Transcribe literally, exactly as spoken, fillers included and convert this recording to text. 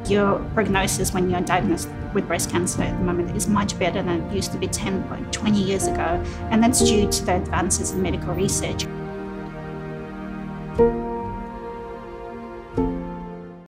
Your prognosis when you're diagnosed with breast cancer at the moment is much better than it used to be ten or twenty years ago, and that's due to the advances in medical research.